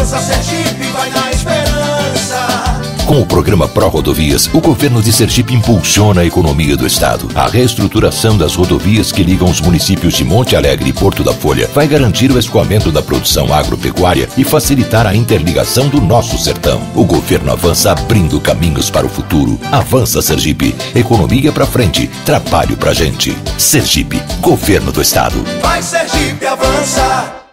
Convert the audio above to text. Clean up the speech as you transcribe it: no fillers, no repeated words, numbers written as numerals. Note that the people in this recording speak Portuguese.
Avança Sergipe, vai na esperança. Com o programa Pró Rodovias, o governo de Sergipe impulsiona a economia do estado. A reestruturação das rodovias que ligam os municípios de Monte Alegre e Porto da Folha vai garantir o escoamento da produção agropecuária e facilitar a interligação do nosso sertão. O governo avança abrindo caminhos para o futuro. Avança Sergipe. Economia pra frente, trabalho pra gente. Sergipe, governo do estado. Vai Sergipe, avança.